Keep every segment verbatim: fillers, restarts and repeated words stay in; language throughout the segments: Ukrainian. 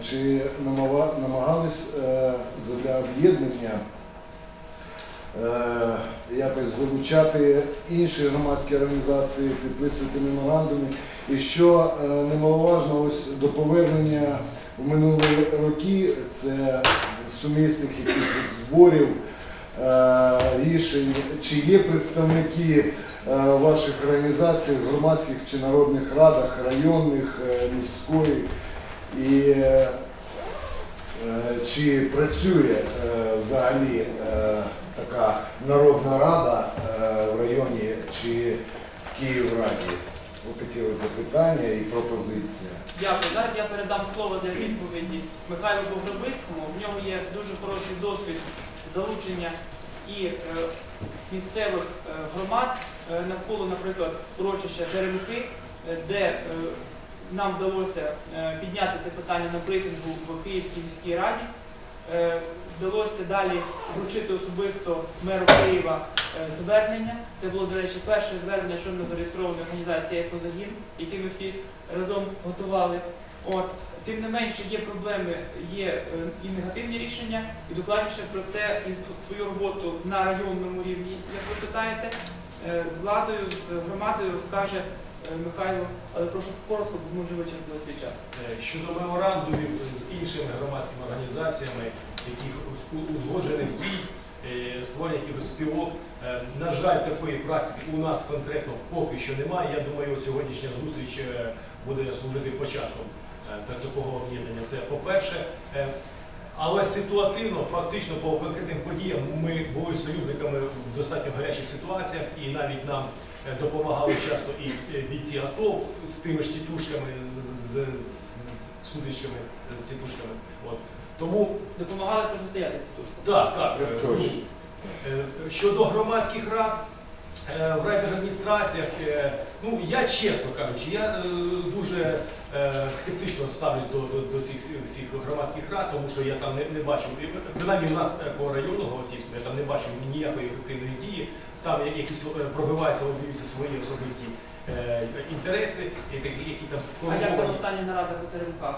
чи намагались для об'єднання якось залучати інші громадські організації, підписувати меморандуми? І що немаловажно, ось до повернення в минулі роки, це сумісних якихось зборів, рішень, чи є представники ваших організацій, громадських чи народних радах, районних, міської, і чи працює взагалі така народна рада в районі чи в Київраді? Ось такі от запитання і пропозиція. Дякую. Зараз я передам слово для відповіді Михайлу Погребиському. В нього є дуже хороший досвід залучення і е, місцевих е, громад е, навколо, наприклад, урочища Теремки, е, де е, нам вдалося е, підняти це питання на брифінгу в Київській міській раді. Е, вдалося далі вручити особисто меру Києва е, звернення. Це було, до речі, перше звернення щойно зареєстрованої організації «Екозагін», яке ми всі разом готували. От. Тим не менше, є проблеми, є е, і негативні рішення, і докладніше про це і свою роботу на районному рівні, як ви питаєте, е, з владою, з громадою розкаже е, Михайло, але прошу коротко, бо ми вже вичерпали свій час. Щодо меморандумів з іншими громадськими організаціями, яких узгоджених дій, створення якихось співок, на жаль, такої практики у нас конкретно поки що немає. Я думаю, сьогоднішня зустріч буде служити початком такого об'єднання. Це по-перше. Але ситуативно, фактично, по конкретним подіям ми були союзниками в достатньо гарячих ситуаціях, і навіть нам допомагали часто і бійці АТО з тими ж тітушками, з, з, з судочками, з тітушками. От. Тому допомагали протистояти тітушкам. Так, так. Щодо громадських рад в райдержадміністраціях, ну, я, чесно кажучи, я дуже скептично ставлюсь до, до, до цих всіх громадських рад, тому що я там не, не бачу, принаймні в нас по району Голосіївському, я там не бачу ніякої ефективної дії, там якісь пробиваються, об'юються свої особисті е, інтереси, якісь там... А як там остання нарада по Теремках?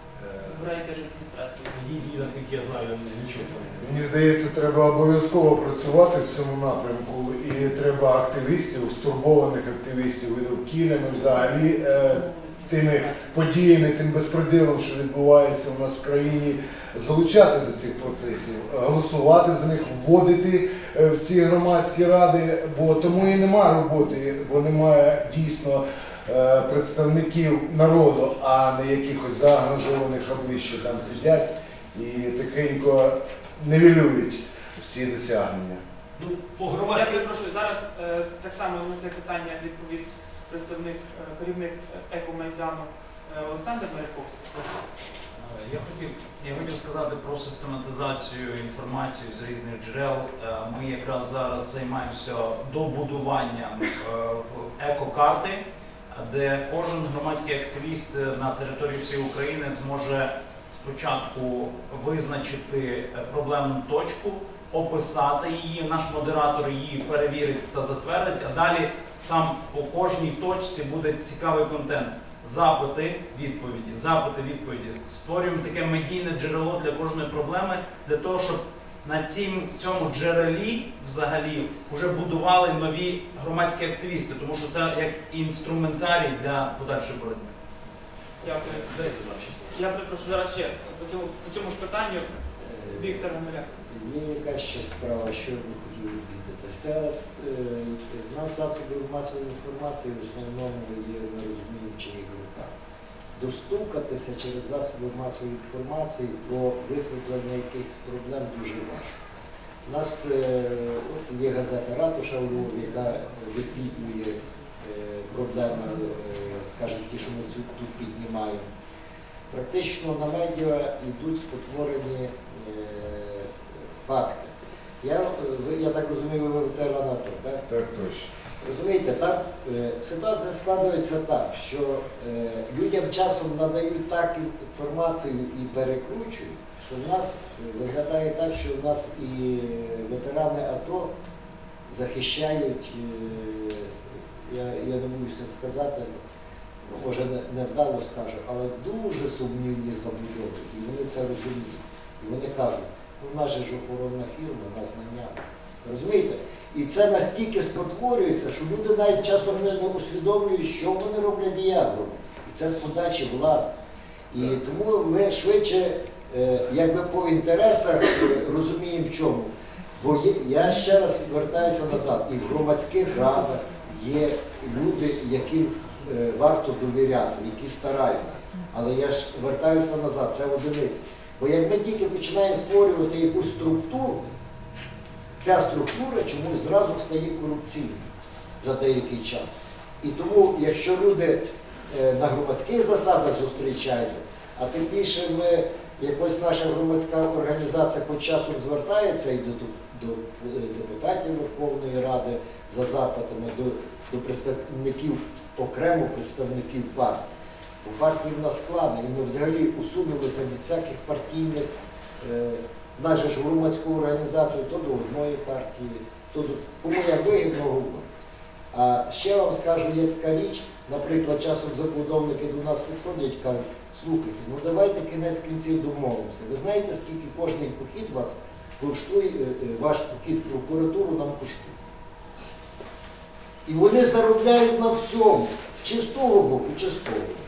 В райдержадміністрації? Її, наскільки я знаю, нічого. Мені здається, треба обов'язково працювати в цьому напрямку, і треба активістів, стурбованих активістів і довкіллями, взагалі е, тими подіями, тим безпреділом, що відбувається у нас в країні, залучати до цих процесів, голосувати за них, вводити в ці громадські ради, бо тому і немає роботи, бо немає дійсно представників народу, а не якихось заангажованих облич, що там сидять і тихенько нівелюють всі досягнення. Ну, по громадській... Я перепрошую, зараз е, так само на це питання відповість представник, е, керівник Екомайдану е, Олександр Маряковський. Я хотів, я хотів сказати про систематизацію інформації з різних джерел. Ми якраз зараз займаємося добудуванням екокарти, де кожен громадський активіст на території всієї України зможе спочатку визначити проблемну точку, описати її, наш модератор її перевірить та затвердить, а далі там по кожній точці буде цікавий контент. Запити, відповіді, запити, відповіді. Створюємо таке медійне джерело для кожної проблеми, для того, щоб на цім, цьому джерелі взагалі вже будували нові громадські активісти, тому що це як інструментарій для подальшої боротьби. Дякую. Я прошу зараз ще по цьому, по цьому ж питанню Віктор Гамеляк. Є якась ще справа, що ви хотіли відвідати. Вся в нас засоби масової інформації в основному є, ми розуміємо, в чиїх руках. Достукатися через засоби масової інформації про висвітлення якихось проблем дуже важко. У нас е, от є газета «Ратуша» у Львові, яка висвітлює е, проблеми, е, скажімо, ті, що ми тут піднімаємо. Практично на медіа йдуть спотворені е, факти. Я, я так розумію, ви ветеран АТО, так? Так, точно. Розумієте, так, е, ситуація складається так, що е, людям часом надають так інформацію і перекручують, що в нас виглядає так, що в нас і ветерани АТО захищають, е, я, я не боюся сказати, може не, невдало скаже, але дуже сумнівні забудови. І вони це розуміють. І вони кажуть, ну в нас же ж охоронна фірма, нас наняли. Розумієте? І це настільки спотворюється, що люди навіть часом не усвідомлюють, що вони роблять і як роблять. І це з подачі влади. І тому ми швидше, е, якби по інтересах е, розуміємо в чому. Бо є, я ще раз вертаюся назад, і в громадських радах є люди, яким е, варто довіряти, які стараються. Але я ж вертаюся назад, це одиниці. Бо як ми тільки починаємо створювати якусь структуру, ця структура чомусь зразу стає корупційною за деякий час. І тому, якщо люди е, на громадських засадах зустрічаються, а тим більше ми, якось наша громадська організація по часу звертається і до, до депутатів Верховної Ради за запитами, до, до представників, окремо представників партії. Бо партії в нас складно, і ми взагалі усунулися від всяких партійних, е, нашу ж громадську організацію, то до одної партії, то до кому як вигідно говорить. А ще вам скажу, є така річ, наприклад, часом забудовники до нас підходять і кажуть, слухайте, ну давайте кінець кінців домовимося. Ви знаєте, скільки кожний похід вас коштує, ваш похід в прокуратуру нам коштує. І вони заробляють на всьому, чи з того боку, чи з того боку.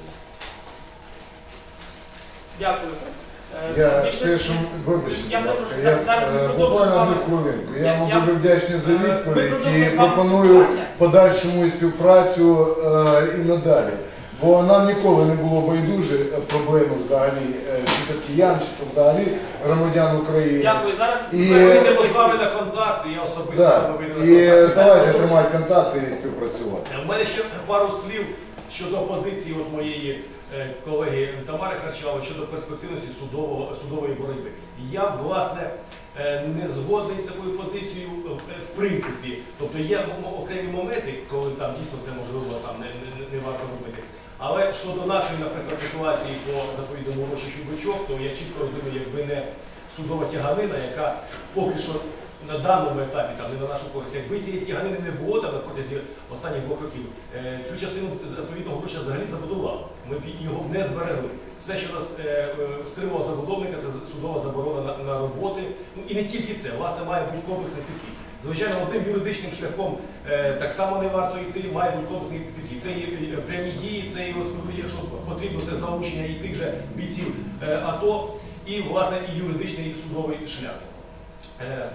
Дякую. Е, Я більше- теж, вибачте, Я будь ласка, прошу, я зараз ми е, продовжимо буквально вами. одну хвилинку. Я Я- вам я- дуже вдячний за Е, ми відповідь і продовжимо з вами пропоную спілкування. подальшому і співпрацю е, і надалі. Бо нам ніколи не було байдуже проблеми взагалі, е, чи то киян, чи то взагалі громадян України. Дякую. Зараз І- Ми вийдемо з вами на контакт, і я особисто з Да. вами вийду на І контакт. давайте тримати контакти і співпрацювати. У мене ще пару слів щодо позиції от моєї е, колеги Тамари Харчалової щодо перспективності судового, судової боротьби. Я, власне, е, не згодний з такою позицією е, в принципі. Тобто є м- м- окремі моменти, коли там дійсно це можливо там не, не, не варто робити. Але щодо нашої, наприклад, ситуації по заповідному урочищу Бичок, то я чітко розумію, якби не судова тяганина, яка поки що на даному етапі, там, не на нашу користь, якби цієї тяганини не було там на протязі останніх двох років, е, цю частину заповідного урочища взагалі забудували. Ми б його не зберегли. Все, що нас е, е, стримувало забудовника, це судова заборона на, на роботи. Ну і не тільки це, власне, має бути комплексний підхід. Звичайно, одним юридичним шляхом е, так само не варто йти, має бути комплексний підхід. Це і прямі дії, це і, от, якщо потрібно, це залучення і тих же бійців е, АТО, і, власне, і юридичний і судовий шлях. Е,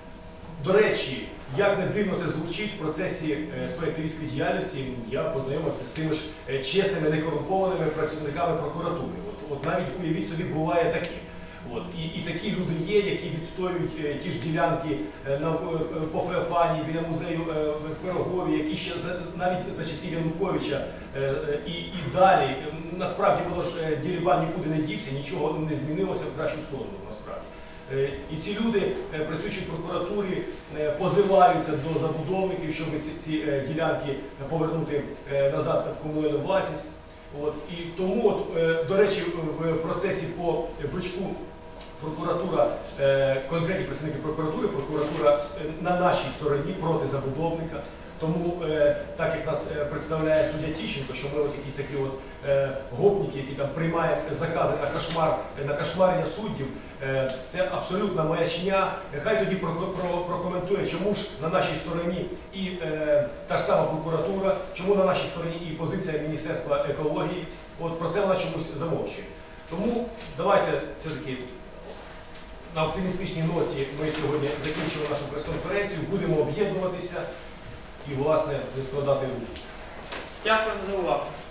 До речі, як не дивно це звучить в процесі е, своєї активістської діяльності, я познайомився з тими ж е, чесними, некорумпованими працівниками прокуратури. От, от навіть уявіть собі, буває таке. От. І, і такі люди є, які відстоюють е, ті ж ділянки е, на, е, по Феофанії, біля музею е, в Пирогові, які ще за, навіть за часів Януковича е, е, і, і далі. Насправді, воно ж е, Дерибан нікуди не дівся, нічого не змінилося в кращу сторону, насправді. І ці люди, працюючи в прокуратурі, позиваються до забудовників, щоб ці, ці ділянки повернути назад в комунальну власність. От. І тому, от, до речі, в процесі по Бичку прокуратура, конкретні працівники прокуратури, прокуратура на нашій стороні проти забудовника. Тому, е, так як нас е, представляє суддя Тищенко, що ми от якісь такі от, е, гопніки, які там приймають закази на кошмар, на кошмарення суддів, е, це абсолютна маячня. Хай тоді про, про, прокоментує, чому ж на нашій стороні і е, та ж сама прокуратура, чому на нашій стороні і позиція Міністерства екології. От про це вона чомусь замовчує. Тому давайте все-таки на оптимістичній ноті ми сьогодні закінчимо нашу прес-конференцію, будемо об'єднуватися і, власне, не складати руки. Дякую за увагу.